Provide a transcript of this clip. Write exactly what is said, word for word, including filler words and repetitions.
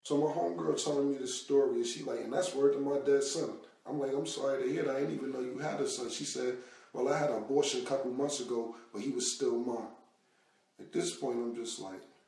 So my homegirl telling me this story, and she like, and that's word to my dead son. I'm like, I'm sorry to hear that. I didn't even know you had a son. She said, well, I had an abortion a couple months ago, but he was still mine. At this point, I'm just like,